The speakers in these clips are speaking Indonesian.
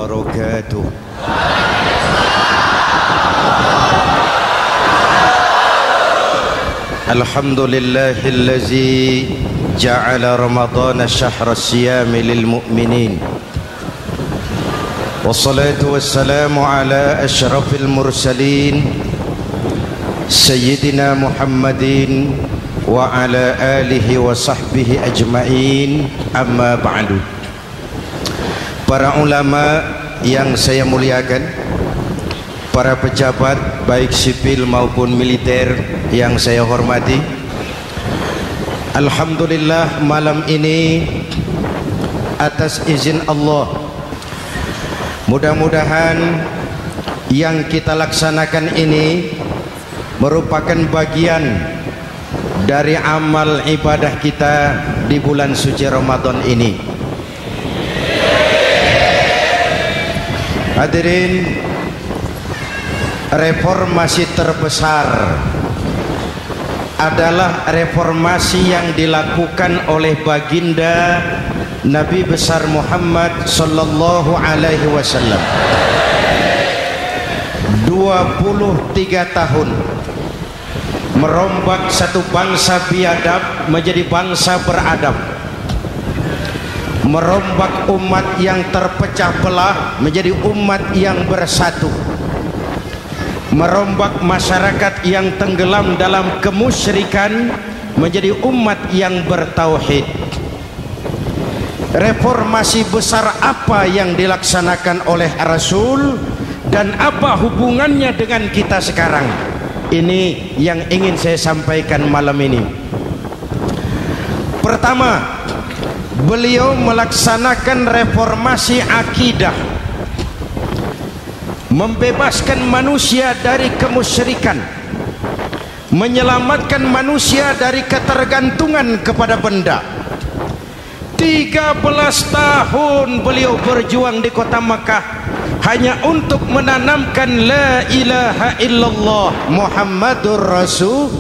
wabarakatuh. Alhamdulillahillazi ja'ala Ramadhana syahra siyami lil mu'minin. Wassalatu wassalamu ala asyrafil mursalin Sayyidina Muhammadin wa ala alihi wa sahbihi ajma'in. Amma ba'du. Para ulama yang saya muliakan, para pejabat baik sipil maupun militer yang saya hormati, alhamdulillah malam ini atas izin Allah, mudah-mudahan yang kita laksanakan ini merupakan bagian dari amal ibadah kita di bulan suci Ramadan ini. Hadirin, reformasi terbesar adalah reformasi yang dilakukan oleh baginda Nabi besar Muhammad sallallahu alaihi wasallam. 23 tahun merombak satu bangsa biadab menjadi bangsa beradab, merombak umat yang terpecah belah menjadi umat yang bersatu, merombak masyarakat yang tenggelam dalam kemusyrikan menjadi umat yang bertauhid. Reformasi besar apa yang dilaksanakan oleh Rasul dan apa hubungannya dengan kita sekarang? Ini yang ingin saya sampaikan malam ini. Pertama, beliau melaksanakan reformasi akidah, membebaskan manusia dari kemusyrikan, menyelamatkan manusia dari ketergantungan kepada benda. 13 tahun beliau berjuang di kota Makkah hanya untuk menanamkan la ilaha illallah Muhammadur Rasul.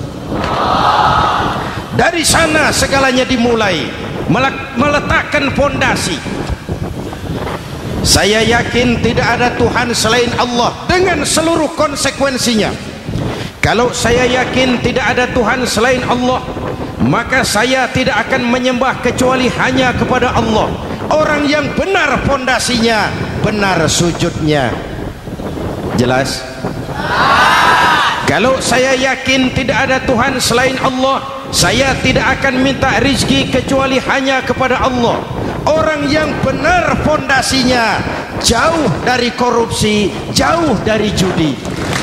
Dari sana segalanya dimulai, meletakkan fondasi. Saya yakin tidak ada Tuhan selain Allah dengan seluruh konsekuensinya. Kalau saya yakin tidak ada Tuhan selain Allah, maka saya tidak akan menyembah kecuali hanya kepada Allah. Orang yang benar fondasinya, benar sujudnya. Jelas? Kalau saya yakin tidak ada Tuhan selain Allah, saya tidak akan minta rizki kecuali hanya kepada Allah. Orang yang benar fondasinya, jauh dari korupsi, jauh dari judi.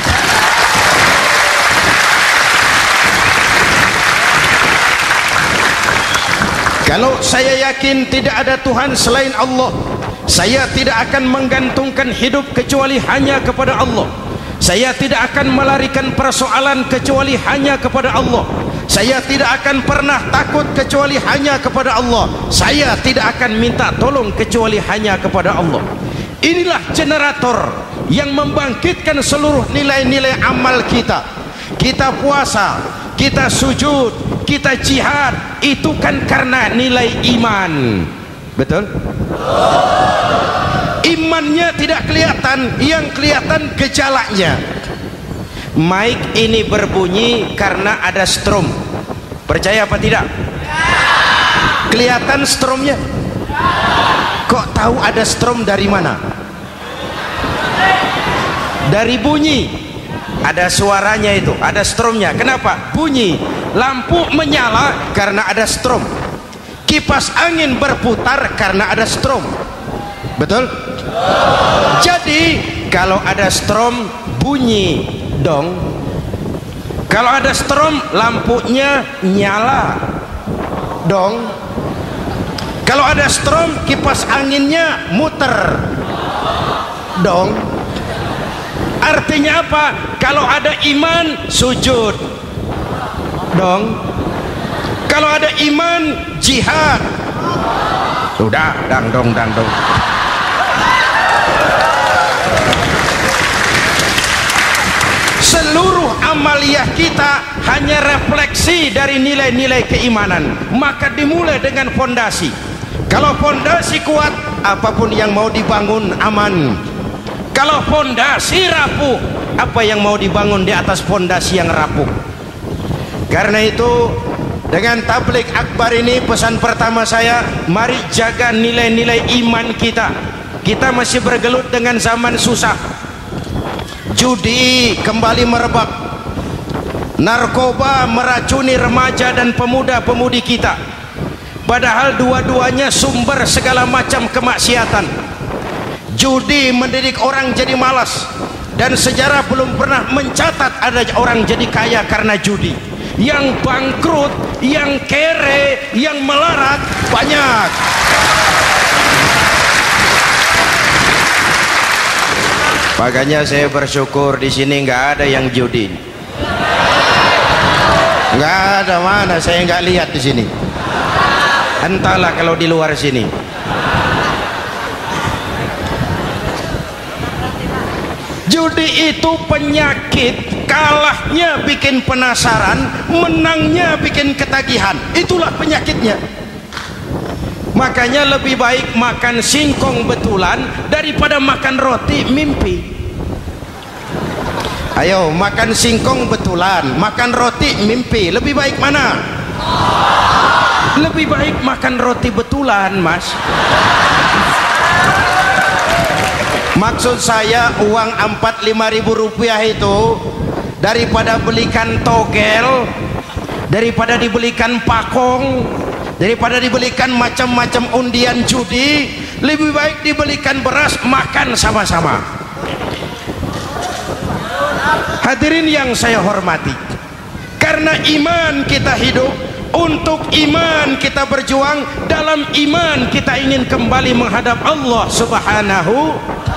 Kalau saya yakin tidak ada Tuhan selain Allah, saya tidak akan menggantungkan hidup kecuali hanya kepada Allah. Saya tidak akan melarikan persoalan kecuali hanya kepada Allah. Saya tidak akan pernah takut kecuali hanya kepada Allah. Saya tidak akan minta tolong kecuali hanya kepada Allah. Inilah generator yang membangkitkan seluruh nilai-nilai amal kita. Kita puasa, kita sujud, kita jihad, itu kan karena nilai iman. Betul? Imannya tidak kelihatan, yang kelihatan gejalanya. Mic ini berbunyi karena ada strom. Percaya apa tidak? Kelihatan stromnya? Kok tahu ada strom dari mana? Dari bunyi. Ada suaranya itu, ada stromnya. Kenapa? Bunyi. Lampu menyala karena ada strom. Kipas angin berputar karena ada strom. Betul? Jadi kalau ada strom bunyi dong. Kalau ada strom lampunya nyala dong. Kalau ada strom kipas anginnya muter dong. Artinya apa? Kalau ada iman sujud dong. Kalau ada iman jihad. Sudah dang dong. Seluruh amaliyah kita hanya refleksi dari nilai-nilai keimanan. Maka dimulai dengan fondasi. Kalau pondasi kuat, apapun yang mau dibangun aman. Kalau pondasi rapuh, apa yang mau dibangun di atas pondasi yang rapuh. Karena itu, dengan tabligh akbar ini, pesan pertama saya, mari jaga nilai-nilai iman kita. Kita masih bergelut dengan zaman susah. Judi kembali merebak, narkoba meracuni remaja dan pemuda-pemudi kita, padahal dua-duanya sumber segala macam kemaksiatan. Judi mendidik orang jadi malas, dan sejarah belum pernah mencatat ada orang jadi kaya karena judi. Yang bangkrut, yang kere, yang melarat banyak. Makanya saya bersyukur di sini nggak ada yang judi. Nggak ada, mana saya nggak lihat di sini. Entahlah kalau di luar sini. Judi itu penyakit, kalahnya bikin penasaran, menangnya bikin ketagihan. Itulah penyakitnya. Makanya lebih baik makan singkong betulan daripada makan roti mimpi. Ayo, makan singkong betulan, makan roti mimpi, lebih baik mana? Lebih baik makan roti betulan, Mas. Maksud saya, uang 4-5 ribu rupiah itu daripada belikan togel, daripada dibelikan pakong, daripada dibelikan macam-macam undian judi, lebih baik dibelikan beras, makan sama-sama. Hadirin yang saya hormati, karena iman kita hidup, untuk iman kita berjuang, dalam iman kita ingin kembali menghadap Allah Subhanahu.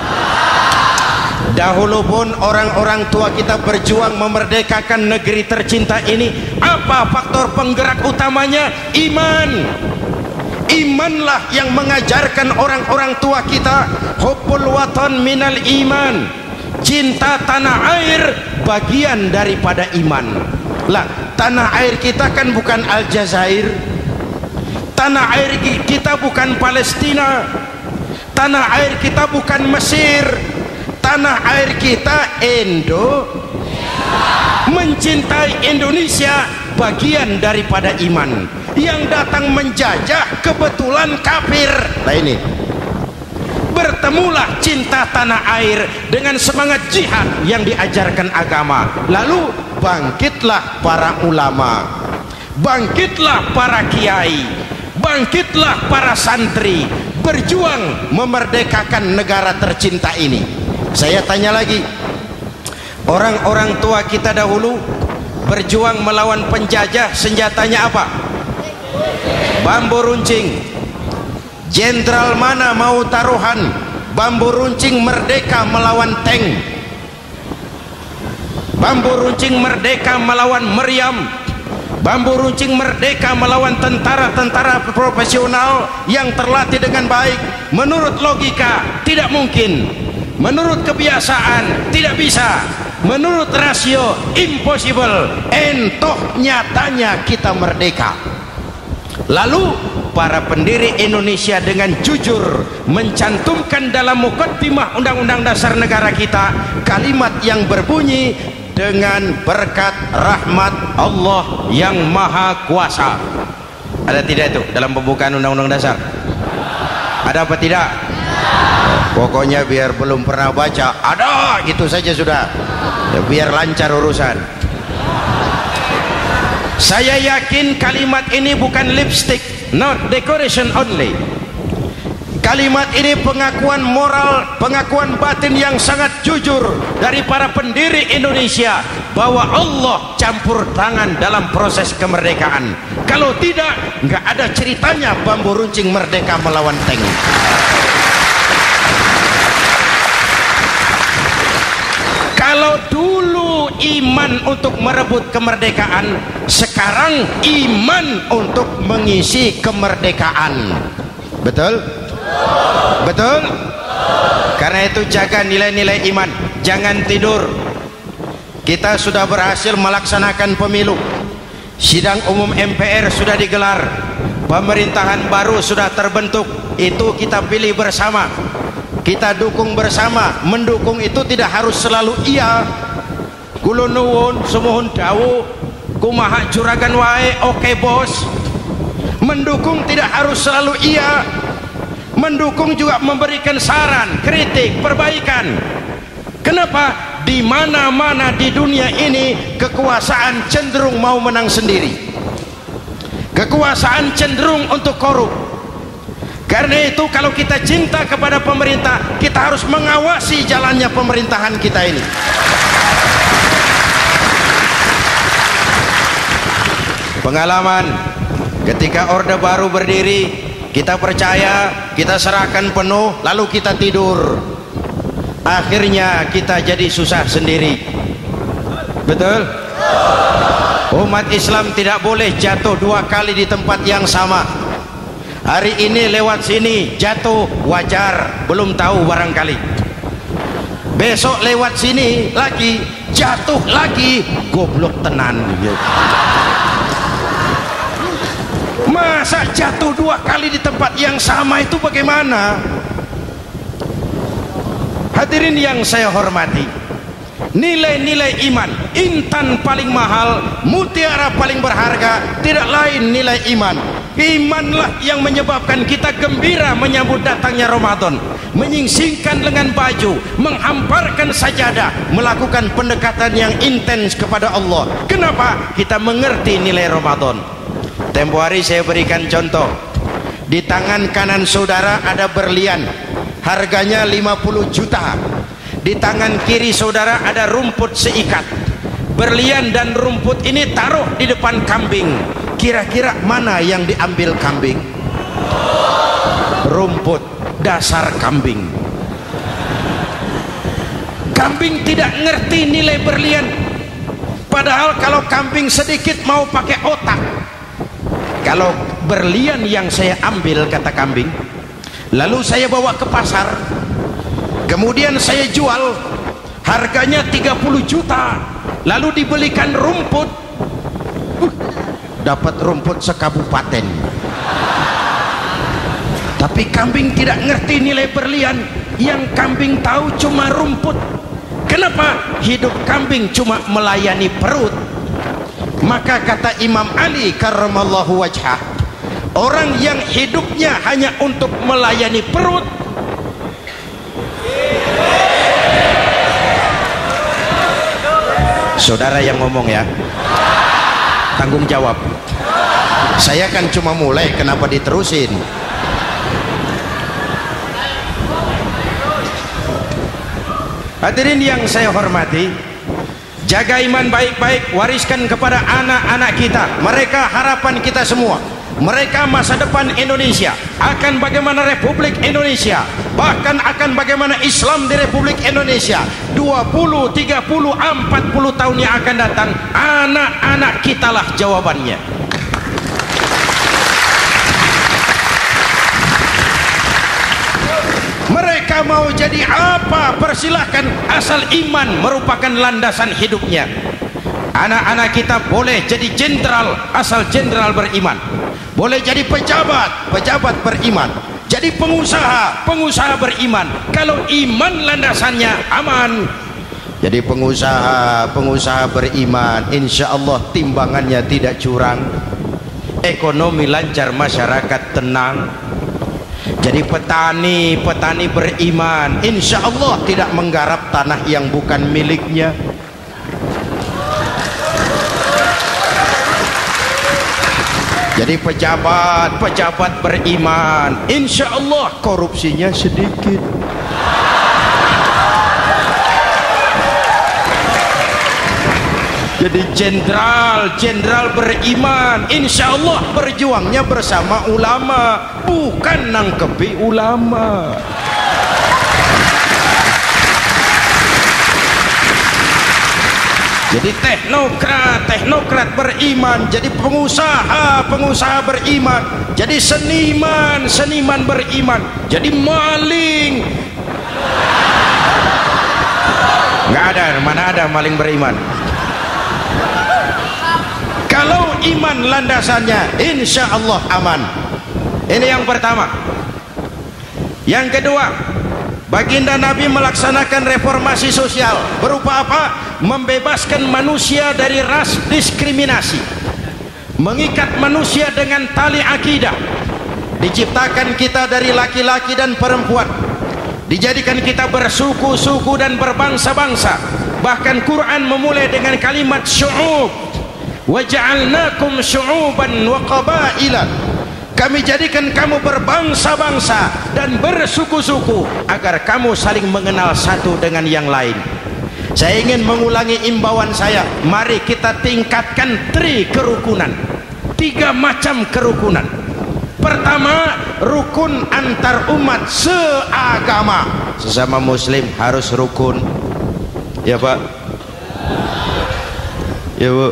Dahulu pun orang-orang tua kita berjuang memerdekakan negeri tercinta ini. Apa faktor penggerak utamanya? Iman. Imanlah yang mengajarkan orang-orang tua kita, hubbul watan minal iman. Cinta tanah air bagian daripada iman. Lah, tanah air kita kan bukan Aljazair. Tanah air kita bukan Palestina. Tanah air kita bukan Mesir. Tanah air kita mencintai Indonesia bagian daripada iman. Yang datang menjajah kebetulan kafir. Nah ini, bertemulah cinta tanah air dengan semangat jihad yang diajarkan agama. Lalu bangkitlah para ulama, bangkitlah para kiai, bangkitlah para santri, berjuang memerdekakan negara tercinta ini. Saya tanya lagi, orang-orang tua kita dahulu berjuang melawan penjajah, senjatanya apa? Bambu runcing. Jenderal mana mau taruhan bambu runcing merdeka melawan tank? Bambu runcing merdeka melawan meriam. Bambu runcing merdeka melawan tentara-tentara profesional yang terlatih dengan baik. Menurut logika tidak mungkin, menurut kebiasaan tidak bisa, menurut rasio impossible. Entoh nyatanya kita merdeka. Lalu para pendiri Indonesia dengan jujur mencantumkan dalam mukaddimah Undang-Undang Dasar Negara kita kalimat yang berbunyi, dengan berkat rahmat Allah yang Maha Kuasa. Ada tidak itu dalam pembukaan Undang-Undang Dasar? Ada apa tidak? Pokoknya biar belum pernah baca, ada, gitu saja sudah ya, biar lancar urusan. Saya yakin kalimat ini bukan lipstick, not decoration only. Kalimat ini pengakuan moral, pengakuan batin yang sangat jujur dari para pendiri Indonesia bahwa Allah campur tangan dalam proses kemerdekaan. Kalau tidak, nggak ada ceritanya bambu runcing merdeka melawan tank. Kalau dulu iman untuk merebut kemerdekaan, sekarang iman untuk mengisi kemerdekaan. Betul? Betul? Karena itu jaga nilai-nilai iman, jangan tidur. Kita sudah berhasil melaksanakan pemilu. Sidang umum MPR sudah digelar. Pemerintahan baru sudah terbentuk, itu kita pilih bersama, kita dukung bersama. Mendukung itu tidak harus selalu iya. Kula nuwun semohon dawuh kumaha juragan wae oke bos. Mendukung tidak harus selalu iya. Mendukung juga memberikan saran, kritik, perbaikan. Kenapa? Di mana-mana di dunia ini kekuasaan cenderung mau menang sendiri. Kekuasaan cenderung untuk korup. Karena itu kalau kita cinta kepada pemerintah, kita harus mengawasi jalannya pemerintahan kita ini. Pengalaman ketika Orde Baru berdiri, kita percaya, kita serahkan penuh, lalu kita tidur. Akhirnya kita jadi susah sendiri. Betul? Umat Islam tidak boleh jatuh dua kali di tempat yang sama. Hari ini lewat sini jatuh wajar, belum tahu barangkali. Besok lewat sini lagi jatuh lagi, goblok tenan. Masa jatuh dua kali di tempat yang sama itu bagaimana? Hadirin yang saya hormati, nilai-nilai iman, intan paling mahal, mutiara paling berharga, tidak lain nilai iman. Imanlah yang menyebabkan kita gembira menyambut datangnya Ramadan, menyingsingkan lengan baju, menghamparkan sajadah, melakukan pendekatan yang intens kepada Allah. Kenapa? Kita mengerti nilai Ramadan. Tempo hari saya berikan contoh. Di tangan kanan saudara ada berlian, harganya 50 juta. Di tangan kiri saudara ada rumput seikat. Berlian dan rumput ini taruh di depan kambing. Kira-kira mana yang diambil kambing? Rumput, dasar kambing. Kambing tidak ngerti nilai berlian. Padahal kalau kambing sedikit mau pakai otak. Kalau berlian yang saya ambil, kata kambing, lalu saya bawa ke pasar, kemudian saya jual, harganya 30 juta, lalu dibelikan rumput, dapat rumput sekabupaten. Tapi kambing tidak ngerti nilai berlian. Yang kambing tahu cuma rumput. Kenapa? Hidup kambing cuma melayani perut. Maka kata Imam Ali karramallahu wajhah, orang yang hidupnya hanya untuk melayani perut, saudara yang ngomong ya, tanggung jawab. Saya kan cuma mulai, kenapa diterusin? Hadirin yang saya hormati, jaga iman baik-baik, wariskan kepada anak-anak kita. Mereka harapan kita semua. Mereka masa depan Indonesia. Akan bagaimana Republik Indonesia, bahkan akan bagaimana Islam di Republik Indonesia 20, 30, 40 tahun yang akan datang. Anak-anak kitalah jawabannya. Mereka mau jadi apa, persilahkan, asal iman merupakan landasan hidupnya. Anak-anak kita boleh jadi jenderal asal jenderal beriman, boleh jadi pejabat, pejabat beriman, jadi pengusaha, pengusaha beriman. Kalau iman landasannya aman. Jadi pengusaha, pengusaha beriman, insya Allah timbangannya tidak curang, ekonomi lancar, masyarakat tenang. Jadi petani, petani beriman, insya Allah tidak menggarap tanah yang bukan miliknya. Jadi pejabat, pejabat beriman, insya Allah korupsinya sedikit. Jadi jenderal, jenderal beriman, insya Allah berjuangnya bersama ulama, bukan nangkepi ulama. Jadi teknokrat, teknokrat beriman, jadi pengusaha, pengusaha beriman, jadi seniman, seniman beriman, jadi maling. Nggak ada, mana ada maling beriman. Kalau iman landasannya, insya Allah aman. Ini yang pertama. Yang kedua, baginda Nabi melaksanakan reformasi sosial. Berupa apa? Membebaskan manusia dari ras diskriminasi, mengikat manusia dengan tali akidah. Diciptakan kita dari laki-laki dan perempuan, dijadikan kita bersuku-suku dan berbangsa-bangsa. Bahkan Quran memulai dengan kalimat syu'ub, wa ja'alnakum syu'uban wa qabaila. Kami jadikan kamu berbangsa-bangsa dan bersuku-suku agar kamu saling mengenal satu dengan yang lain. Saya ingin mengulangi imbauan saya, mari kita tingkatkan kerukunan. 3 macam kerukunan. Pertama, rukun antar umat seagama. Sesama muslim harus rukun. Ya Pak? Ya Bu?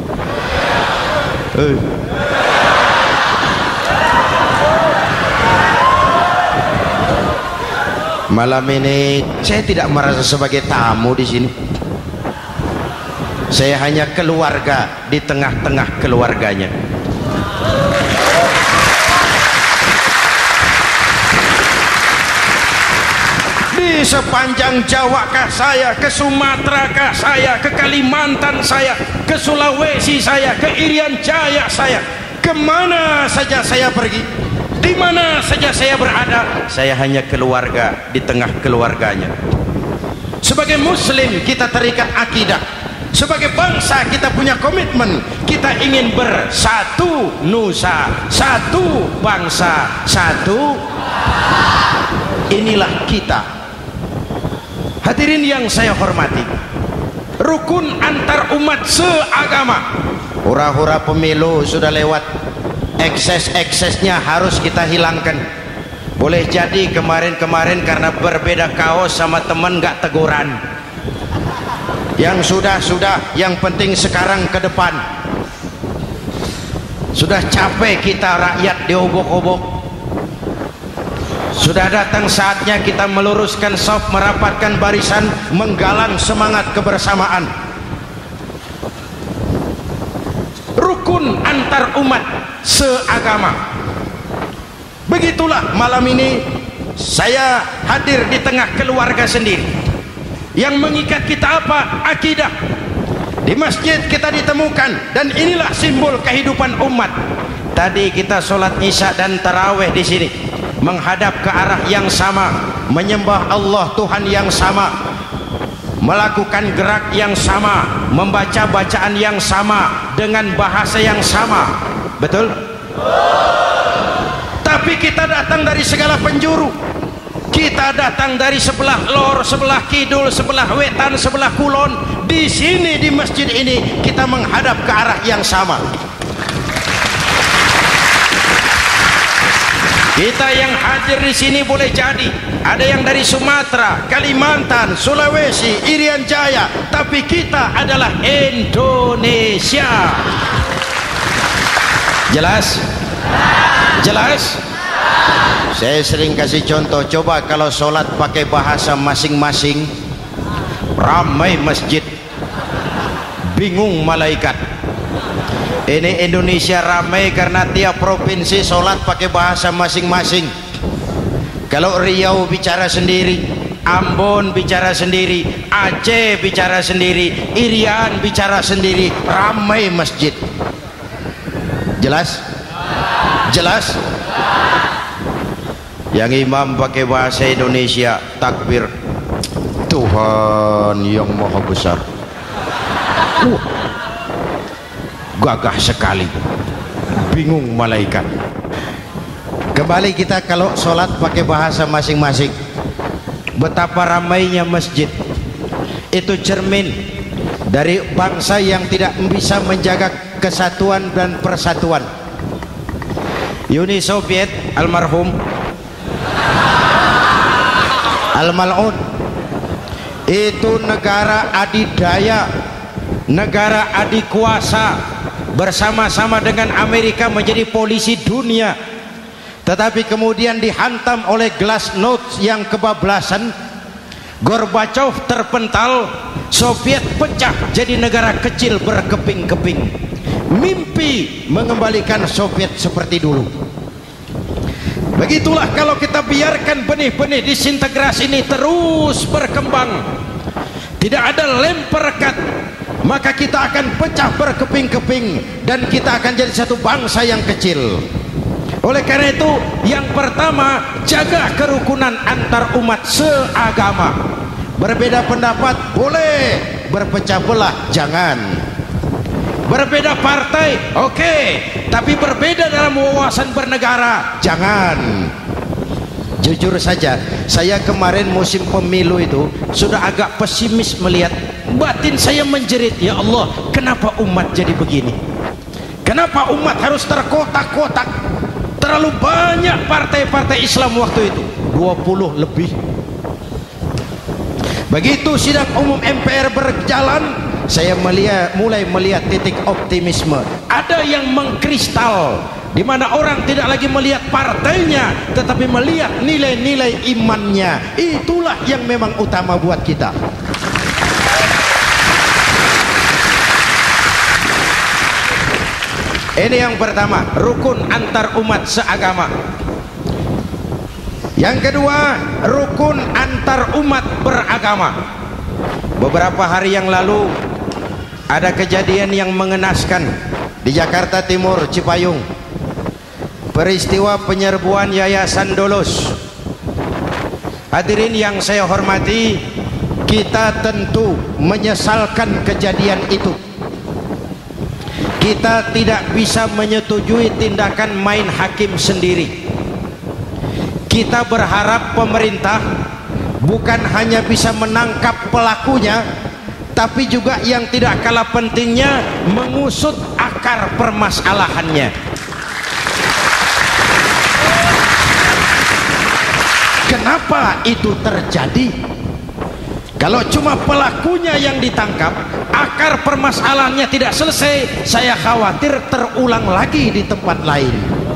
Malam ini saya tidak merasa sebagai tamu di sini. Saya hanya keluarga di tengah-tengah keluarganya. Di sepanjang Jawa kah saya, ke Sumatera kah saya, ke Kalimantan saya, ke Sulawesi saya, ke Irian Jaya saya, kemana saja saya pergi, di mana saja saya berada, saya hanya keluarga di tengah keluarganya. Sebagai muslim kita terikat akidah, sebagai bangsa kita punya komitmen, kita ingin bersatu nusa, satu bangsa, satu. Inilah kita. Hadirin yang saya hormati, rukun antar umat seagama. Hura-hura pemilu sudah lewat, ekses-eksesnya harus kita hilangkan. Boleh jadi kemarin-kemarin karena berbeda kaos sama teman gak teguran. Yang sudah-sudah, yang penting sekarang ke depan. Sudah capek kita rakyat diobok-obok. Sudah datang saatnya kita meluruskan saf, merapatkan barisan, menggalang semangat kebersamaan. Rukun antar umat seagama. Begitulah malam ini saya hadir di tengah keluarga sendiri. Yang mengikat kita apa? Akidah. Di masjid kita ditemukan, dan inilah simbol kehidupan umat. Tadi kita sholat isya dan tarawih di sini, menghadap ke arah yang sama, menyembah Allah Tuhan yang sama, melakukan gerak yang sama, membaca bacaan yang sama, dengan bahasa yang sama. Betul? Tapi kita datang dari segala penjuru. Kita datang dari sebelah lor, sebelah kidul, sebelah wetan, sebelah kulon. Di sini di masjid ini kita menghadap ke arah yang sama. Kita yang hadir di sini boleh jadi ada yang dari Sumatera, Kalimantan, Sulawesi, Irian Jaya, tapi kita adalah Indonesia. Jelas? Jelas? Saya sering kasih contoh, coba kalau sholat pakai bahasa masing-masing, ramai masjid, bingung malaikat. Ini Indonesia ramai karena tiap provinsi sholat pakai bahasa masing-masing. Kalau Riau bicara sendiri, Ambon bicara sendiri, Aceh bicara sendiri, Irian bicara sendiri, ramai masjid. Jelas? Jelas? Yang imam pakai bahasa Indonesia, takbir, Tuhan yang maha besar. Gagah sekali, bingung malaikat. Kembali kita kalau sholat pakai bahasa masing-masing. Betapa ramainya masjid. Itu cermin dari bangsa yang tidak bisa menjaga kesatuan dan persatuan. Uni Soviet almarhum, al-mal'un, itu negara adidaya, negara adikuasa, bersama-sama dengan Amerika menjadi polisi dunia. Tetapi kemudian dihantam oleh glasnost yang kebablasan. Gorbachev terpental, Soviet pecah jadi negara kecil berkeping-keping. Mimpi mengembalikan Soviet seperti dulu. Begitulah kalau kita biarkan benih-benih disintegrasi ini terus berkembang, tidak ada lem perekat, maka kita akan pecah berkeping-keping dan kita akan jadi satu bangsa yang kecil. Oleh karena itu, yang pertama, jaga kerukunan antar umat seagama. Berbeda pendapat boleh, berpecah belah jangan. Berbeda partai oke, tapi berbeda dalam wawasan bernegara jangan. Jujur saja, saya kemarin musim pemilu itu sudah agak pesimis melihat, batin saya menjerit, ya Allah, kenapa umat jadi begini? Kenapa umat harus terkotak-kotak? Terlalu banyak partai-partai Islam waktu itu, 20 lebih. Begitu sidang umum MPR berjalan, saya mulai melihat titik optimisme. Ada yang mengkristal, di mana orang tidak lagi melihat partainya, tetapi melihat nilai-nilai imannya. Itulah yang memang utama buat kita. Ini yang pertama, rukun antar umat seagama. Yang kedua, rukun antar umat beragama. Beberapa hari yang lalu ada kejadian yang mengenaskan di Jakarta Timur, Cipayung. Peristiwa penyerbuan Yayasan Dolos. Hadirin yang saya hormati, kita tentu menyesalkan kejadian itu. Kita tidak bisa menyetujui tindakan main hakim sendiri. Kita berharap pemerintah bukan hanya bisa menangkap pelakunya, tapi juga yang tidak kalah pentingnya mengusut akar permasalahannya. Kenapa itu terjadi? Kalau cuma pelakunya yang ditangkap, akar permasalahannya tidak selesai, saya khawatir terulang lagi di tempat lain.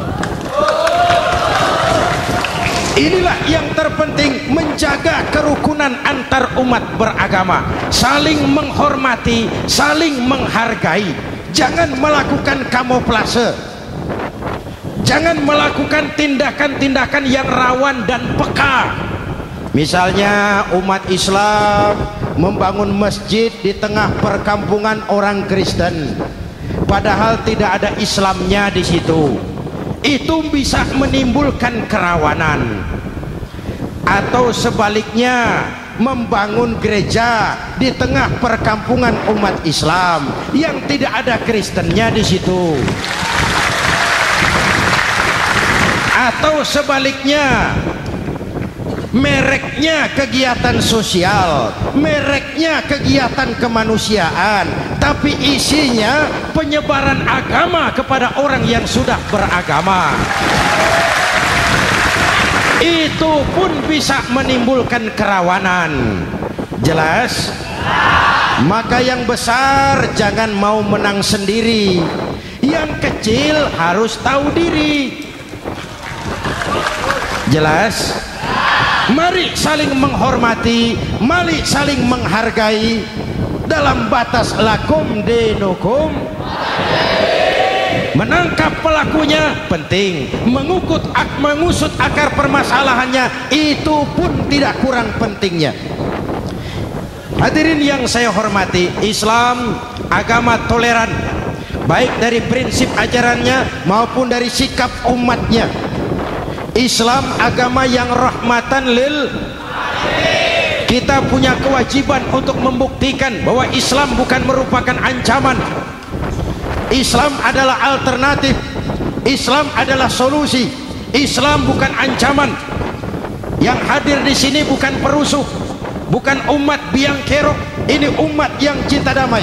Inilah yang terpenting, menjaga kerukunan antar umat beragama, saling menghormati, saling menghargai. Jangan melakukan kamuflase, jangan melakukan tindakan-tindakan yang rawan dan peka. Misalnya umat Islam membangun masjid di tengah perkampungan orang Kristen, padahal tidak ada Islamnya di situ. Itu bisa menimbulkan kerawanan. Atau sebaliknya, membangun gereja di tengah perkampungan umat Islam yang tidak ada Kristennya di situ. Atau sebaliknya, mereknya kegiatan sosial, mereknya kegiatan kemanusiaan, tapi isinya penyebaran agama kepada orang yang sudah beragama. Itu pun bisa menimbulkan kerawanan. Jelas? Maka yang besar jangan mau menang sendiri, yang kecil harus tahu diri. Jelas? Mari saling menghormati, mari saling menghargai dalam batas lakum dinukum. Menangkap pelakunya penting, mengusut akar permasalahannya itu pun tidak kurang pentingnya. Hadirin yang saya hormati, Islam agama toleran, baik dari prinsip ajarannya maupun dari sikap umatnya. Islam agama yang rahmatan lil alamin. Kita punya kewajiban untuk membuktikan bahwa Islam bukan merupakan ancaman. Islam adalah alternatif. Islam adalah solusi. Islam bukan ancaman. Yang hadir di sini bukan perusuh, bukan umat biang kerok. Ini umat yang cinta damai.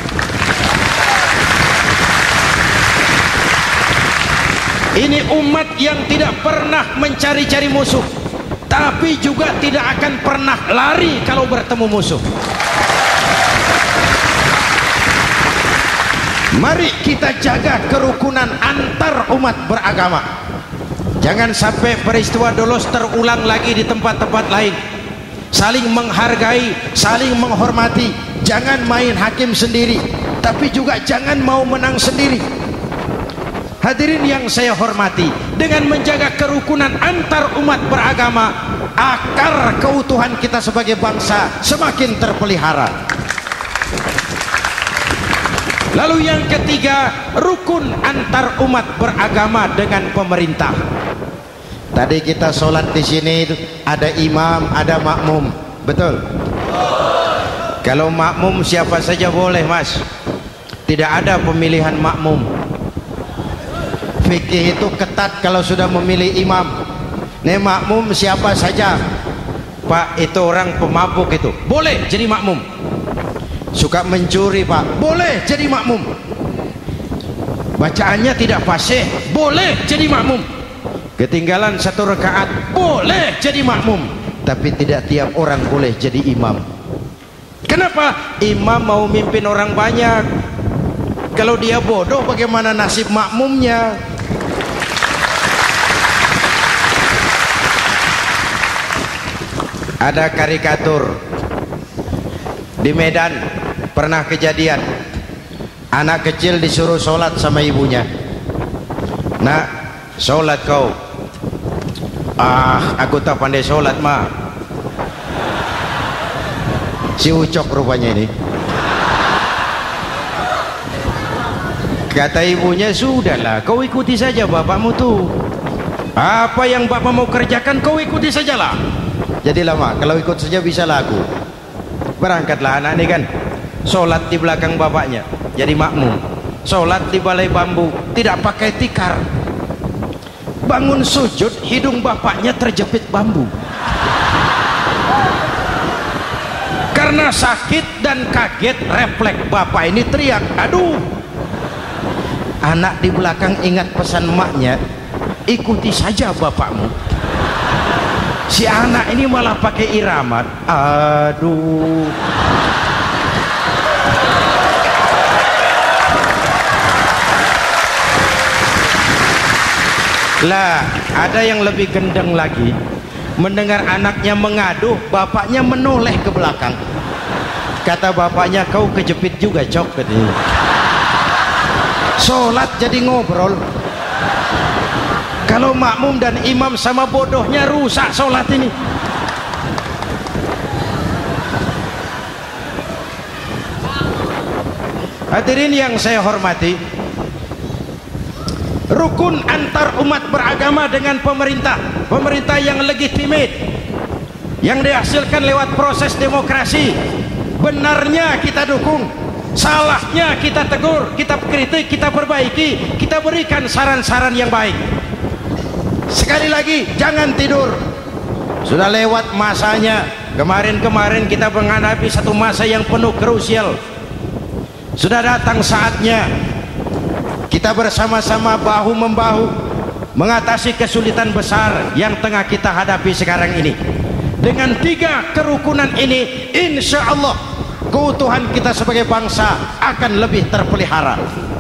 Ini umat yang tidak pernah mencari-cari musuh, tapi juga tidak akan pernah lari kalau bertemu musuh. Mari kita jaga kerukunan antar umat beragama. Jangan sampai peristiwa Dolos terulang lagi di tempat-tempat lain. Saling menghargai, saling menghormati. Jangan main hakim sendiri, tapi juga jangan mau menang sendiri. Hadirin yang saya hormati, dengan menjaga kerukunan antar umat beragama, akar keutuhan kita sebagai bangsa semakin terpelihara. Lalu yang ketiga, rukun antar umat beragama dengan pemerintah. Tadi kita sholat di sini ada imam, ada makmum, betul? Kalau makmum siapa saja boleh, Mas. Tidak ada pemilihan makmum. Fikih itu ketat kalau sudah memilih imam. Nih makmum siapa saja. Pak, itu orang pemabuk itu, boleh jadi makmum. Suka mencuri, Pak, boleh jadi makmum. Bacaannya tidak fasih, boleh jadi makmum. Ketinggalan 1 rakaat, boleh jadi makmum. Tapi tidak tiap orang boleh jadi imam. Kenapa? Imam mau mimpin orang banyak. Kalau dia bodoh, bagaimana nasib makmumnya? Ada karikatur di Medan, pernah kejadian anak kecil disuruh sholat sama ibunya. Nak, sholat kau. Ah, aku tak pandai sholat, ma. Si Ucok rupanya ini. Kata ibunya, sudahlah, kau ikuti saja bapakmu tuh. Apa yang bapak mau kerjakan, kau ikuti sajalah. Jadi lama, kalau ikut saja bisa laku. Berangkatlah anak ini kan, sholat di belakang bapaknya, jadi makmum. Sholat di balai bambu, tidak pakai tikar. Bangun sujud, hidung bapaknya terjepit bambu. Karena sakit dan kaget, refleks bapak ini teriak, aduh. Anak di belakang ingat pesan maknya, ikuti saja bapakmu. Si anak ini malah pakai iramat, aduh. Lah, ada yang lebih gendeng lagi. Mendengar anaknya mengadu, bapaknya menoleh ke belakang. Kata bapaknya, kau kejepit juga, Cok, katanya. Sholat jadi ngobrol. Kalau makmum dan imam sama bodohnya, rusak sholat ini. Hadirin yang saya hormati, rukun antar umat beragama dengan pemerintah, pemerintah yang legitimate, yang dihasilkan lewat proses demokrasi. Benarnya kita dukung, salahnya kita tegur, kita kritik, kita perbaiki, kita berikan saran-saran yang baik. Sekali lagi, jangan tidur. Sudah lewat masanya. Kemarin-kemarin kita menghadapi satu masa yang penuh krusial. Sudah datang saatnya kita bersama-sama bahu-membahu mengatasi kesulitan besar yang tengah kita hadapi sekarang ini. Dengan 3 kerukunan ini, insya Allah keutuhan kita sebagai bangsa akan lebih terpelihara.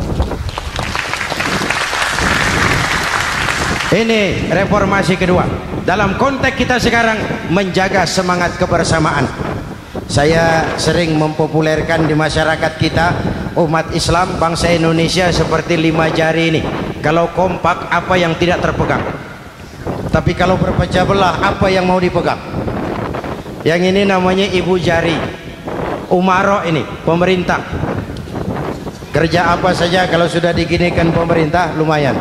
Ini reformasi kedua. Dalam konteks kita sekarang, menjaga semangat kebersamaan. Saya sering mempopulerkan di masyarakat kita, umat Islam bangsa Indonesia seperti 5 jari ini. Kalau kompak, apa yang tidak terpegang. Tapi kalau berpecah belah, apa yang mau dipegang? Yang ini namanya ibu jari. Umaro ini, pemerintah. Kerja apa saja kalau sudah diginikan pemerintah, lumayan.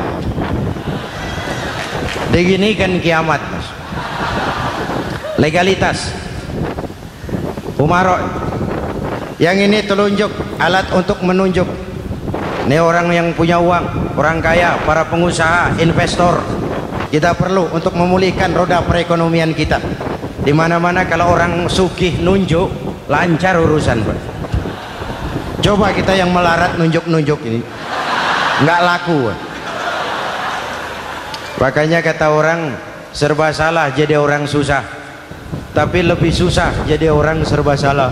Diginikan kiamat, Mas. Legalitas. Umaro. Yang ini telunjuk, alat untuk menunjuk. Ini orang yang punya uang, orang kaya, para pengusaha, investor. Kita perlu untuk memulihkan roda perekonomian kita. Di mana-mana kalau orang sugih nunjuk, lancar urusan, Pak. Coba kita yang melarat nunjuk-nunjuk ini, nggak laku, Pak. Makanya kata orang, serba salah jadi orang susah, tapi lebih susah jadi orang serba salah.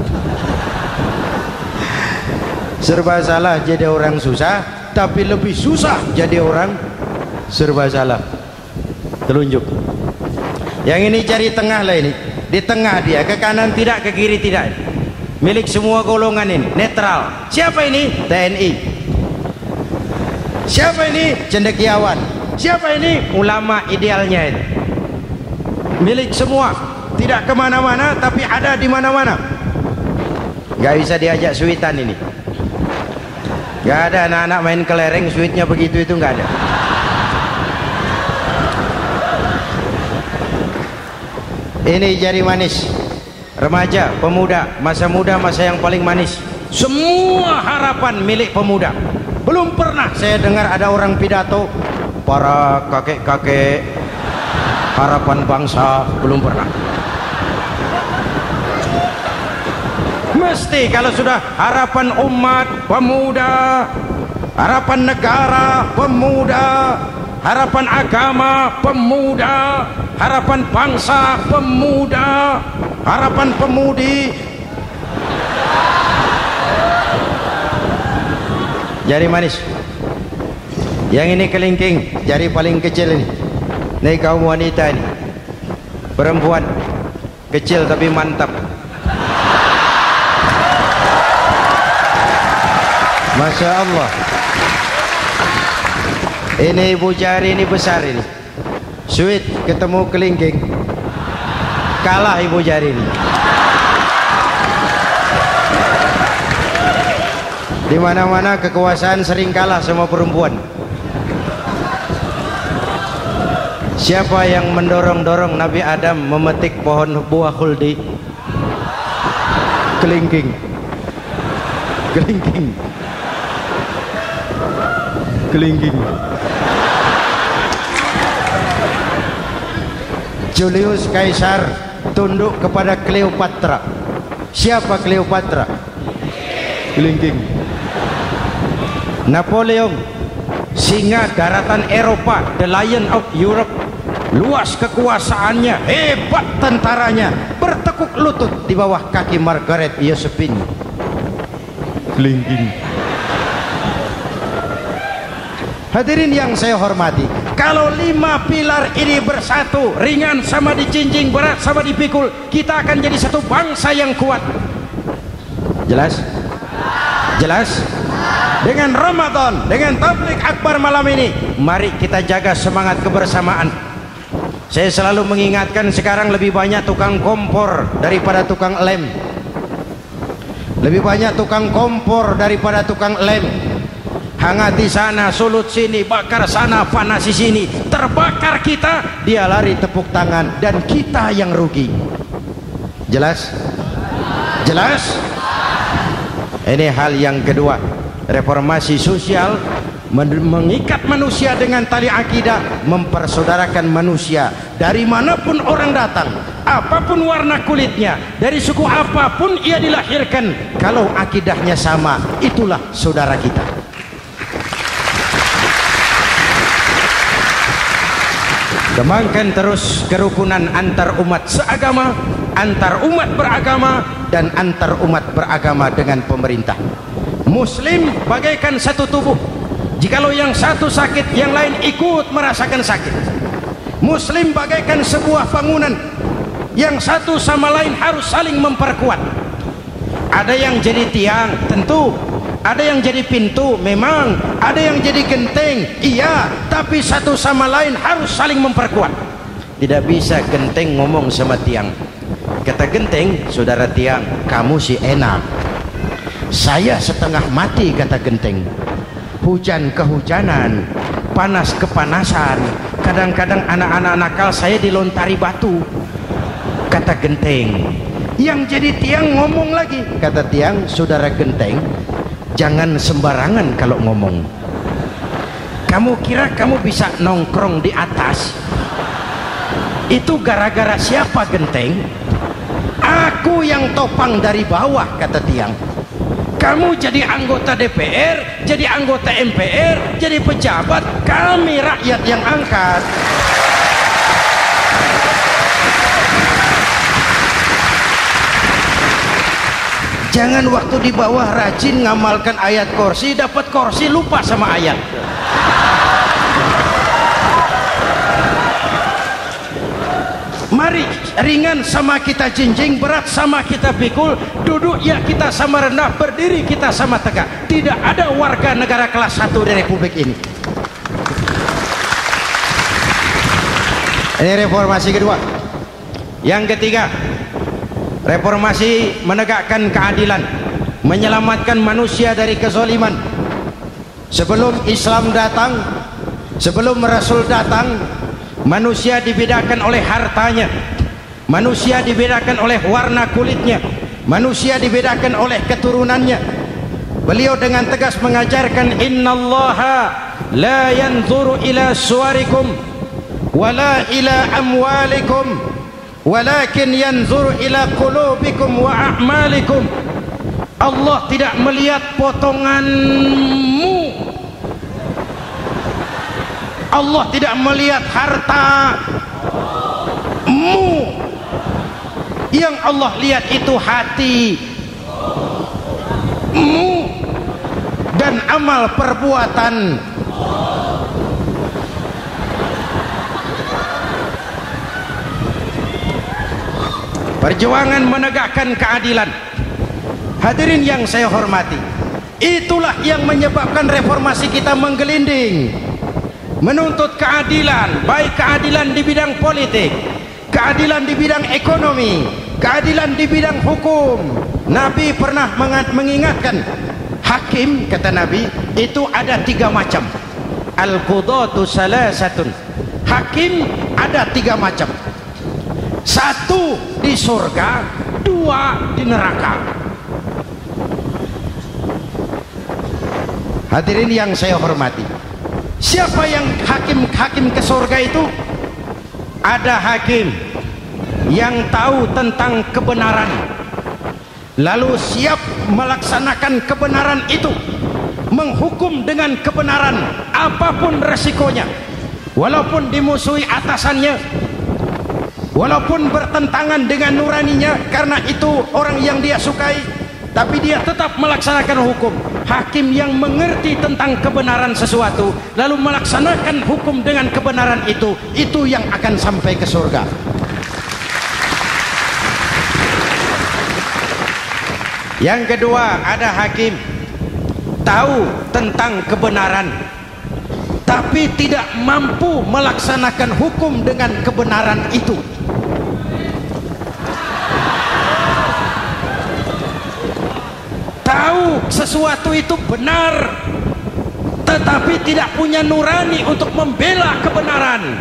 Serba salah jadi orang susah, tapi lebih susah jadi orang serba salah. Telunjuk. Yang ini cari tengah lah ini. Di tengah dia, ke kanan tidak, ke kiri tidak. Milik semua golongan ini, netral. Siapa ini? TNI. Siapa ini? Cendekiawan. Siapa ini? Ulama idealnya itu. Milik semua, tidak kemana-mana tapi ada di mana-mana. Gak bisa diajak suitan ini. Gak ada anak-anak main kelereng suitnya begitu, itu gak ada. Ini jari manis remaja, pemuda, masa muda, masa yang paling manis. Semua harapan milik pemuda. Belum pernah saya dengar ada orang pidato para kakek-kakek harapan bangsa, belum pernah. Mesti kalau sudah harapan umat, pemuda, harapan negara, pemuda, harapan agama, pemuda, harapan bangsa, pemuda, harapan pemudi. Jari manis. Yang ini kelingking, jari paling kecil ini. Ini kaum wanita ini. Perempuan kecil tapi mantap. Masya Allah. Ini ibu jari ini besar ini. Sweet ketemu kelingking, kalah ibu jari ini. Di mana-mana kekuasaan sering kalah sama perempuan. Siapa yang mendorong-dorong Nabi Adam memetik pohon buah khuldi? Kelingking. Kelingking. Kelingking. Julius Kaisar tunduk kepada Cleopatra. Siapa Cleopatra? Kelingking. Napoleon, singa daratan Eropa, the lion of Europe, luas kekuasaannya, hebat tentaranya, bertekuk lutut di bawah kaki Margaret Josephine. Kelingking. Hadirin yang saya hormati, kalau 5 pilar ini bersatu, ringan sama dijinjing, berat sama dipikul, kita akan jadi satu bangsa yang kuat. Jelas? Jelas? Dengan Ramadan, dengan tablik akbar malam ini, mari kita jaga semangat kebersamaan. Saya selalu mengingatkan, sekarang lebih banyak tukang kompor daripada tukang lem. Lebih banyak tukang kompor daripada tukang lem. Hangat di sana, sulut sini, bakar sana, panas di sini. Terbakar kita, dia lari tepuk tangan, dan kita yang rugi. Jelas? Jelas? Ini hal yang kedua. Reformasi sosial mengikat manusia dengan tali akidah, mempersaudarakan manusia dari manapun orang datang, apapun warna kulitnya, dari suku apapun ia dilahirkan, kalau akidahnya sama, itulah saudara kita. Kembangkan terus kerukunan antar umat seagama, antar umat beragama, dan antar umat beragama dengan pemerintah. Muslim bagaikan satu tubuh. Jikalau yang satu sakit, yang lain ikut merasakan sakit. Muslim bagaikan sebuah bangunan, yang satu sama lain harus saling memperkuat. Ada yang jadi tiang, tentu. Ada yang jadi pintu, memang. Ada yang jadi genteng, iya. Tapi satu sama lain harus saling memperkuat. Tidak bisa genteng ngomong sama tiang. Kata genteng, saudara tiang, kamu sih enak, saya setengah mati. Kata genteng, hujan kehujanan, panas kepanasan, kadang-kadang anak-anak nakal saya dilontari batu. Kata genteng. Yang jadi tiang ngomong lagi. Kata tiang, saudara genteng, jangan sembarangan kalau ngomong. Kamu kira kamu bisa nongkrong di atas? Itu gara-gara siapa genteng? Aku yang topang dari bawah. Kata tiang. Kamu jadi anggota DPR, jadi anggota MPR, jadi pejabat, kami rakyat yang angkat. Jangan waktu di bawah rajin ngamalkan ayat kursi, dapat kursi lupa sama ayat. Mari ringan sama kita jinjing, berat sama kita pikul, duduk ya kita sama rendah, berdiri kita sama tegak. Tidak ada warga negara kelas 1 di Republik ini. Ini reformasi kedua. Yang ketiga, reformasi menegakkan keadilan, menyelamatkan manusia dari kezaliman. Sebelum Islam datang, sebelum Rasul datang, manusia dibedakan oleh hartanya, manusia dibedakan oleh warna kulitnya, manusia dibedakan oleh keturunannya. Beliau dengan tegas mengajarkan, innallaha la yanzuru ila suwarikum wala ila amwalikum walakin yanzuru ila qulubikum wa a'malikum. Allah tidak melihat potonganmu, Allah tidak melihat hartamu. Yang Allah lihat itu hatimu dan amal perbuatan. Perjuangan menegakkan keadilan. Hadirin yang saya hormati, itulah yang menyebabkan reformasi kita menggelinding, menuntut keadilan, baik keadilan di bidang politik, keadilan di bidang ekonomi, keadilan di bidang hukum. Nabi pernah mengingatkan, hakim, kata Nabi, itu ada 3 macam. Al-qudatu salasatun. Hakim ada 3 macam. 1 di surga, 2 di neraka. Hadirin yang saya hormati, siapa yang hakim ke surga itu? Ada hakim yang tahu tentang kebenaran, lalu siap melaksanakan kebenaran itu, menghukum dengan kebenaran apapun resikonya, walaupun dimusuhi atasannya, walaupun bertentangan dengan nuraninya, karena itu orang yang dia sukai, tapi dia tetap melaksanakan hukum. Hakim yang mengerti tentang kebenaran sesuatu lalu melaksanakan hukum dengan kebenaran itu yang akan sampai ke surga. Yang kedua, ada hakim tahu tentang kebenaran tapi tidak mampu melaksanakan hukum dengan kebenaran itu. Tahu sesuatu itu benar tetapi tidak punya nurani untuk membela kebenaran,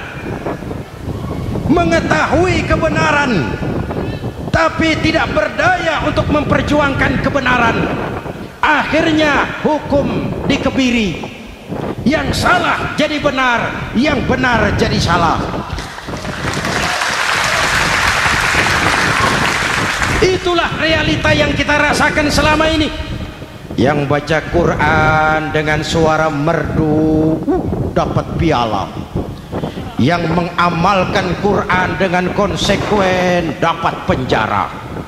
mengetahui kebenaran tapi tidak berdaya untuk memperjuangkan kebenaran. Akhirnya hukum dikebiri, yang salah jadi benar, yang benar jadi salah. Itulah realita yang kita rasakan selama ini. Yang baca Quran dengan suara merdu dapat piala, yang mengamalkan Quran dengan konsekuen dapat penjara,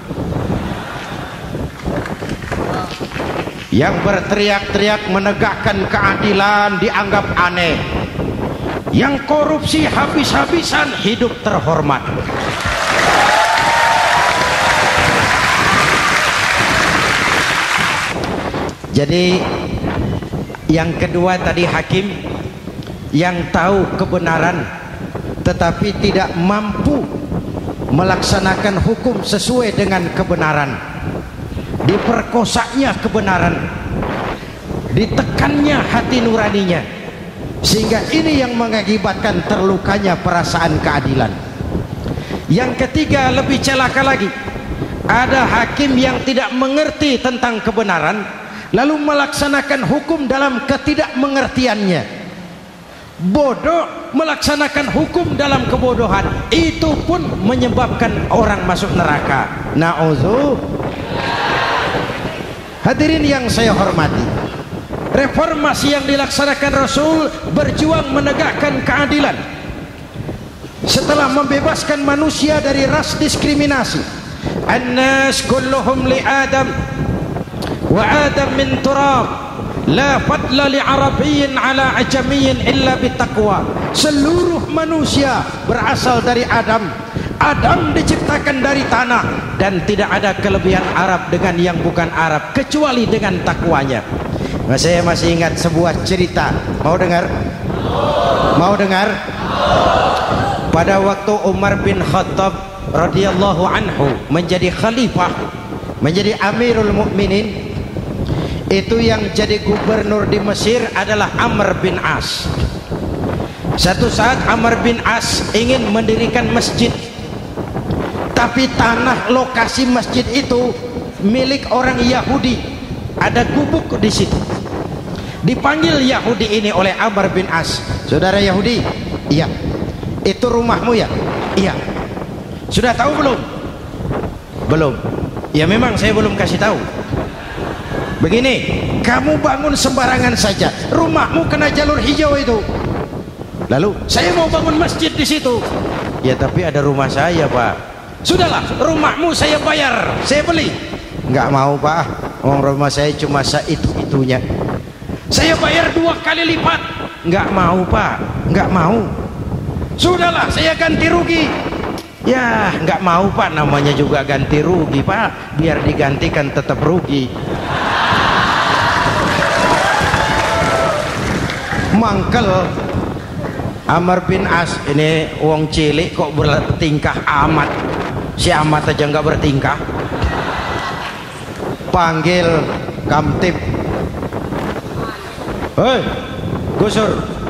yang berteriak-teriak menegakkan keadilan dianggap aneh, yang korupsi habis-habisan hidup terhormat. Jadi yang kedua tadi hakim yang tahu kebenaran tetapi tidak mampu melaksanakan hukum sesuai dengan kebenaran, diperkosanya kebenaran, ditekannya hati nuraninya, sehingga ini yang mengakibatkan terlukanya perasaan keadilan. Yang ketiga lebih celaka lagi, ada hakim yang tidak mengerti tentang kebenaran lalu melaksanakan hukum dalam ketidakmengertiannya, bodoh melaksanakan hukum dalam kebodohan. Itu pun menyebabkan orang masuk neraka. Na'udzubillah. Hadirin yang saya hormati, reformasi yang dilaksanakan Rasul berjuang menegakkan keadilan setelah membebaskan manusia dari ras diskriminasi. An-nas kulluhum li Adam wa Adam min turab, la fadla li arabiyyin ala ajamiyyin illa bitaqwa. Seluruh manusia berasal dari Adam. Adam diciptakan dari tanah dan tidak ada kelebihan Arab dengan yang bukan Arab kecuali dengan takwanya. Saya masih ingat sebuah cerita. Mau dengar? Mau dengar? pada waktu Umar bin Khattab radhiyallahu anhu menjadi khalifah, menjadi Amirul Mukminin, itu yang jadi gubernur di Mesir adalah Amr bin As. Satu saat Amr bin As ingin mendirikan masjid, tapi tanah lokasi masjid itu milik orang Yahudi, ada gubuk di situ. Dipanggil Yahudi ini oleh Amr bin As, saudara Yahudi, iya, itu rumahmu ya? Iya. Sudah tahu belum? Belum. Ya memang saya belum kasih tahu. Begini, kamu bangun sembarangan saja, rumahmu kena jalur hijau itu. Lalu saya mau bangun masjid di situ. Ya tapi ada rumah saya, Pak. Sudahlah, rumahmu saya bayar, saya beli. Enggak mau, Pak. Uang rumah saya cuma itu-itunya. Saya bayar 2 kali lipat. Enggak mau, Pak. Enggak mau. Sudahlah, saya ganti rugi. Ya, enggak mau, Pak. Namanya juga ganti rugi, Pak. Biar digantikan tetap rugi. Mangkel Amr bin As ini wong cilik kok bertingkah amat. Si amat aja enggak bertingkah. Panggil Kamtib. Hei, gusur.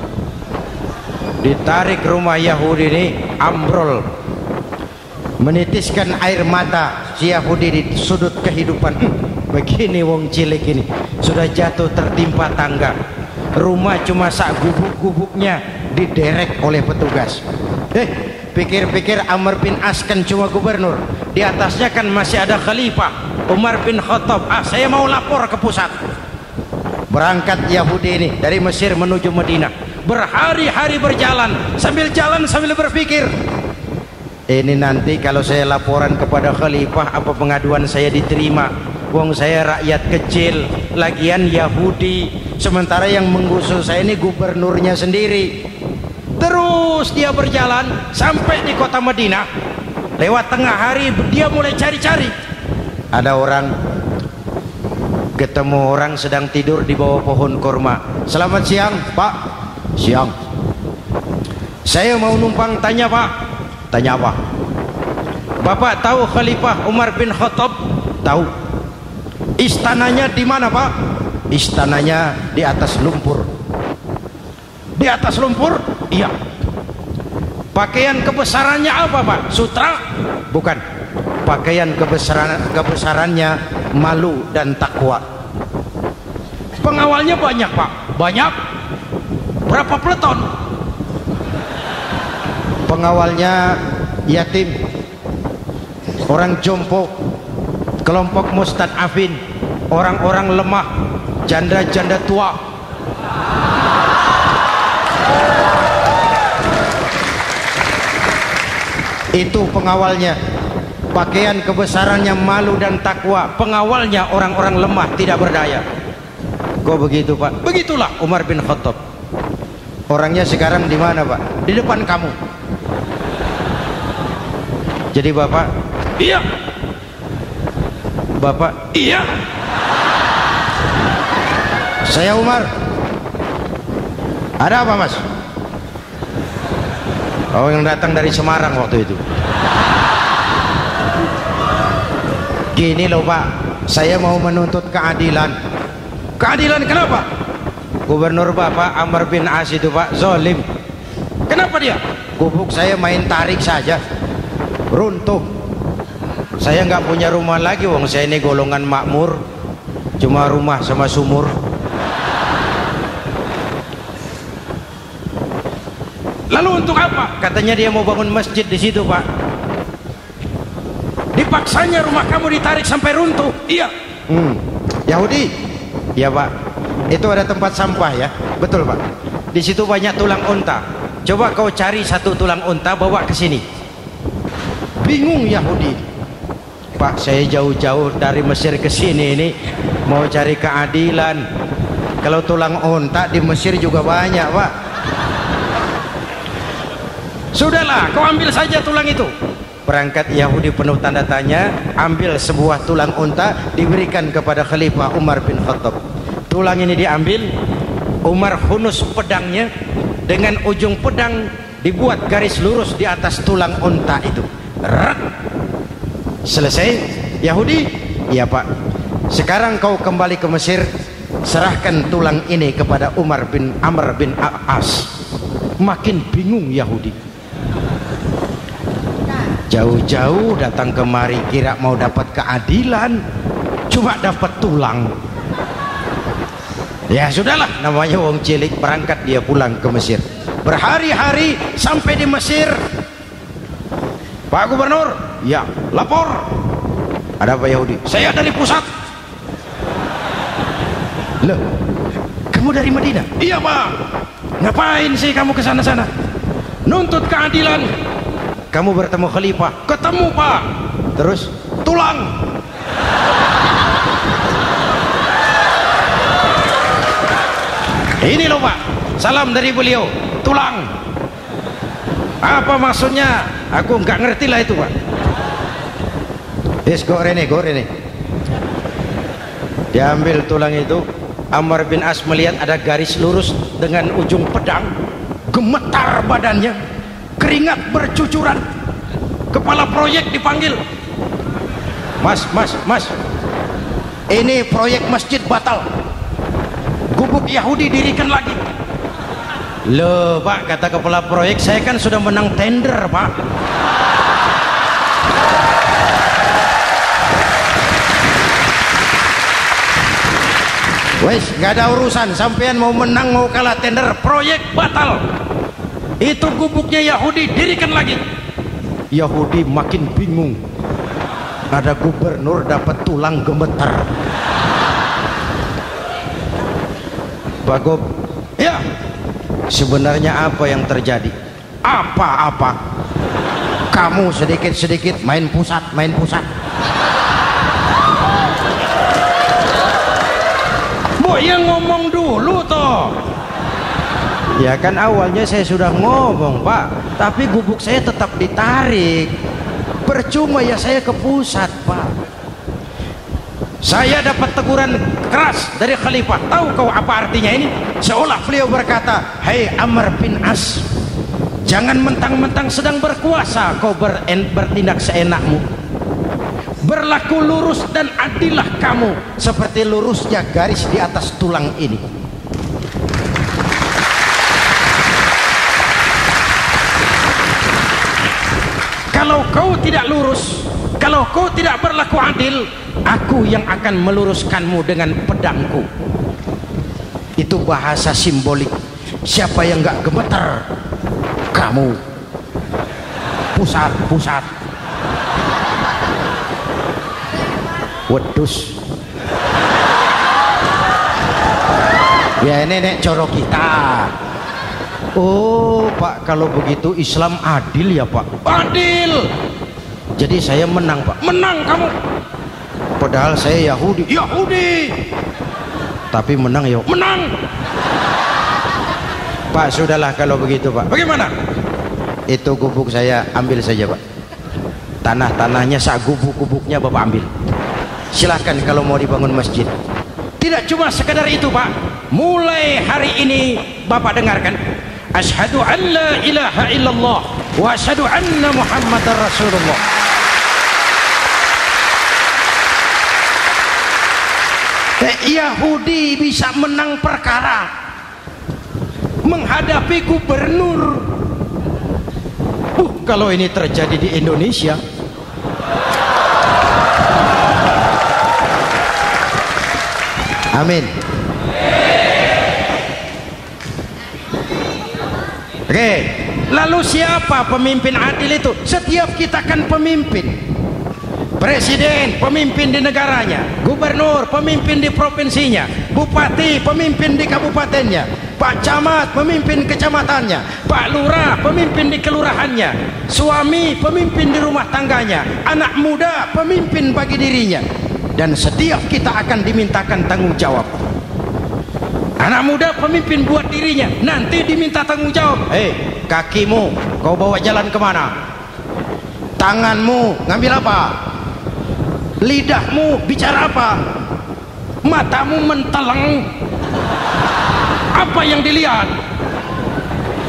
Ditarik rumah Yahudi ini, ambrol, menitiskan air mata si Yahudi di sudut kehidupan. Begini wong cilik ini sudah jatuh tertimpa tangga, rumah cuma sak gubuk-gubuknya diderek oleh petugas. Pikir-pikir Amr bin As kan cuma gubernur, di atasnya kan masih ada khalifah Umar bin Khattab. Saya mau lapor ke pusat. Berangkat Yahudi ini dari Mesir menuju Madinah, berhari-hari berjalan, sambil jalan sambil berpikir, ini nanti kalau saya laporan kepada khalifah, apa pengaduan saya diterima? Wong saya rakyat kecil, lagian Yahudi, sementara yang menggusur saya ini gubernurnya sendiri. Terus dia berjalan sampai di kota Madinah. Lewat tengah hari dia mulai cari-cari. Ada orang, ketemu orang sedang tidur di bawah pohon kurma. Selamat siang, Pak. Siang. Saya mau numpang tanya, Pak. Tanya apa? Bapak tahu Khalifah Umar bin Khattab? Tahu. Istananya di mana, Pak? Istananya di atas lumpur. Di atas lumpur? Iya. Pakaian kebesarannya apa, Pak? Sutra? Bukan. Pakaian kebesarannya malu dan takwa. Pengawalnya banyak, Pak. Banyak. Berapa peleton? Pengawalnya yatim, orang jompo, kelompok mustad'afin, orang-orang lemah, janda-janda tua. Itu pengawalnya. Pakaian kebesarannya malu dan takwa. Pengawalnya orang-orang lemah tidak berdaya. Kok begitu, Pak? Begitulah Umar bin Khattab. Orangnya sekarang di mana, Pak? Di depan kamu. Jadi Bapak, iya. Bapak, iya. Saya Umar. Ada apa, Mas? Oh, yang datang dari Semarang waktu itu. Gini loh, Pak, saya mau menuntut keadilan. Keadilan kenapa? Gubernur Bapak Amr bin As itu, Pak, zolim. Kenapa dia? Gubuk saya main tarik saja, runtuh. Saya nggak punya rumah lagi, wong saya ini golongan makmur, cuma rumah sama sumur. Lalu untuk apa? Katanya dia mau bangun masjid di situ, Pak. Dipaksanya rumah kamu ditarik sampai runtuh. Iya. Yahudi? Ya, Pak. Itu ada tempat sampah ya. Betul, Pak. Di situ banyak tulang unta. Coba kau cari satu tulang unta bawa ke sini. Bingung Yahudi. Pak, saya jauh-jauh dari Mesir ke sini ini mau cari keadilan. Kalau tulang unta di Mesir juga banyak, Pak. Sudahlah, kau ambil saja tulang itu. Berangkat Yahudi penuh tanda tanya, ambil sebuah tulang unta, diberikan kepada Khalifah Umar bin Khattab. Tulang ini diambil, Umar hunus pedangnya, dengan ujung pedang dibuat garis lurus di atas tulang unta itu. Rat. Selesai. Yahudi, iya Pak, sekarang kau kembali ke Mesir, serahkan tulang ini kepada Umar bin Amr bin As. Makin bingung Yahudi, jauh-jauh datang kemari kira mau dapat keadilan, cuma dapat tulang. Ya sudahlah, namanya wong cilik, berangkat dia pulang ke Mesir. Berhari-hari sampai di Mesir. Pak Gubernur, ya lapor. Ada apa Yahudi? Saya dari pusat. Loh, kamu dari Madinah? Iya Pak. Ngapain sih kamu ke sana-sana? Nuntut keadilan. Kamu bertemu khalifah? Ketemu Pak. Terus? Tulang. Ini loh Pak, salam dari beliau. Tulang. Apa maksudnya? Aku nggak ngerti lah itu Pak. Yes, go rene. Diambil tulang itu. Amr bin As melihat ada garis lurus dengan ujung pedang. Gemetar badannya, keringat bercucuran. Kepala proyek dipanggil. Mas, ini proyek masjid batal. Gubuk Yahudi dirikan lagi. Loh Pak, kata kepala proyek, saya kan sudah menang tender Pak. Wes, nggak ada urusan, sampean mau menang mau kalah tender, proyek batal. Itu gubuknya Yahudi dirikan lagi. Yahudi makin bingung. Ada gubernur dapat tulang gemetar. Bagop, ya. Sebenarnya apa yang terjadi? Apa-apa. Kamu sedikit-sedikit main pusat. Yang ngomong dulu toh. Ya kan awalnya saya sudah ngomong Pak, tapi gubuk saya tetap ditarik. Percuma ya saya ke pusat Pak. Saya dapat teguran keras dari khalifah. Tahu kau apa artinya ini? Seolah beliau berkata, "Hei Amr bin As, jangan mentang-mentang sedang berkuasa kau bertindak seenakmu. Berlaku lurus dan adillah kamu seperti lurusnya garis di atas tulang ini." Kalau kau tidak lurus, kalau kau tidak berlaku adil, aku yang akan meluruskanmu dengan pedangku. Itu bahasa simbolik. Siapa yang gak gemeter? Kamu. Pusat. Wedus. Ya ini nek coro kita. Oh Pak, kalau begitu Islam adil ya Pak? Adil. Jadi saya menang Pak? Menang kamu. Padahal saya Yahudi. Tapi menang ya? Menang. Pak sudahlah kalau begitu Pak. Bagaimana? Itu gubuk saya ambil saja Pak. Tanah-tanahnya sak gubuk-gubuknya Bapak ambil. Silahkan kalau mau dibangun masjid. Tidak cuma sekedar itu Pak. Mulai hari ini Bapak dengarkan, asyhadu an la ilaha illallah wa asyhadu anna muhammadar rasulullah. Yahudi bisa menang perkara menghadapi gubernur. Kalau ini terjadi di Indonesia, amin. Oke, lalu siapa pemimpin adil itu? Setiap kita kan pemimpin. Presiden pemimpin di negaranya, gubernur pemimpin di provinsinya, bupati pemimpin di kabupatennya, Pak Camat pemimpin kecamatannya, Pak Lurah pemimpin di kelurahannya, suami pemimpin di rumah tangganya, anak muda pemimpin bagi dirinya. Dan setiap kita akan dimintakan tanggung jawab. Anak muda pemimpin buat dirinya, nanti diminta tanggung jawab. Hei, kakimu kau bawa jalan kemana? Tanganmu ngambil apa? Lidahmu bicara apa? Matamu menteleng, apa yang dilihat?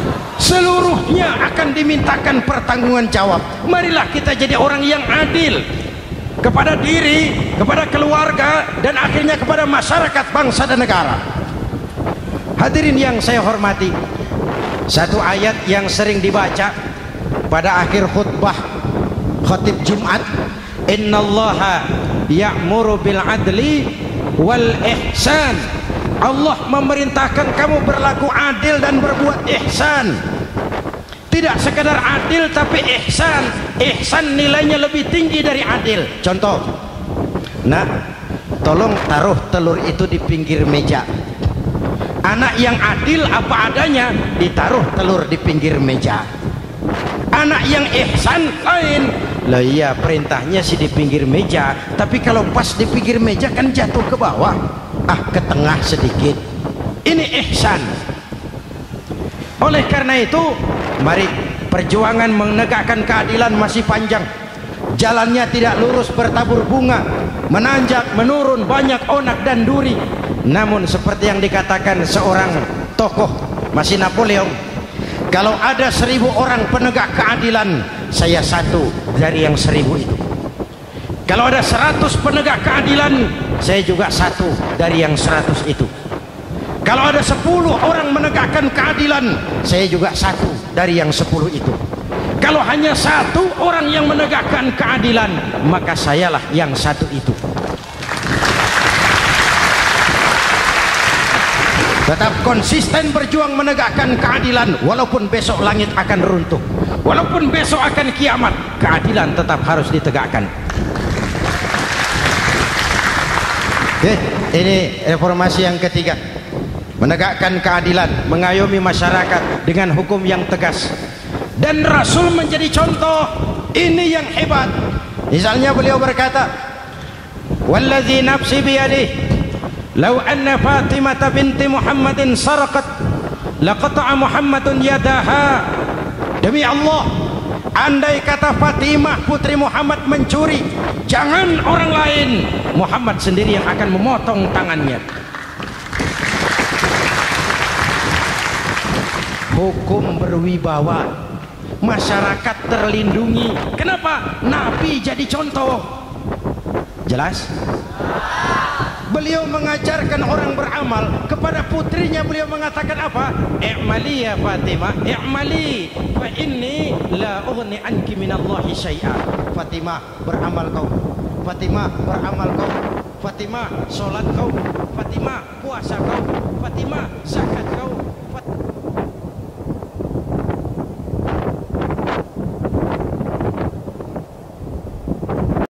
seluruhnya akan dimintakan pertanggungan jawab. Marilah kita jadi orang yang adil kepada diri, kepada keluarga, dan akhirnya kepada masyarakat, bangsa dan negara. Hadirin yang saya hormati, satu ayat yang sering dibaca pada akhir khutbah khatib Jumat, innallaha ya'muru bil adli wal ihsan. Allah memerintahkan kamu berlaku adil dan berbuat ihsan. Tidak sekadar adil tapi ihsan. Ihsan nilainya lebih tinggi dari adil. Contoh, nah, tolong taruh telur itu di pinggir meja. Anak yang adil apa adanya, ditaruh telur di pinggir meja. Anak yang ihsan lain, lah iya perintahnya sih di pinggir meja, tapi kalau pas di pinggir meja kan jatuh ke bawah, ke tengah sedikit. Ini ihsan. Oleh karena itu, mari, perjuangan menegakkan keadilan masih panjang. Jalannya tidak lurus bertabur bunga, menanjak, menurun, banyak onak dan duri. Namun seperti yang dikatakan seorang tokoh, masih Napoleon, kalau ada 1000 orang penegak keadilan, saya satu dari yang 1000 itu. Kalau ada 100 penegak keadilan, saya juga satu dari yang 100 itu. Kalau ada 10 orang menegakkan keadilan, saya juga satu dari yang 10 itu. Kalau hanya 1 orang yang menegakkan keadilan, maka sayalah yang 1 itu. Tetap konsisten berjuang menegakkan keadilan, walaupun besok langit akan runtuh, walaupun besok akan kiamat, keadilan tetap harus ditegakkan. Ini reformasi yang ketiga, menegakkan keadilan, mengayomi masyarakat dengan hukum yang tegas. Dan Rasul menjadi contoh. Ini yang hebat. Misalnya beliau berkata, wallazi nafsi biyadihi law anna Fatimah binti Muhammadin sarqat laqata'a Muhammadun yadaha. Demi Allah, andai kata Fatimah putri Muhammad mencuri, jangan orang lain, Muhammad sendiri yang akan memotong tangannya. Hukum berwibawa, masyarakat terlindungi. Kenapa? Nabi jadi contoh. Jelas? Beliau mengajarkan orang beramal. Kepada putrinya beliau mengatakan apa? I'mali ya Fatimah, i'mali fa inni la ughni anki minallahi syai'a. Fatimah, beramal kau. Fatimah, beramal kau. Fatimah, sholat kau. Fatimah, puasa kau.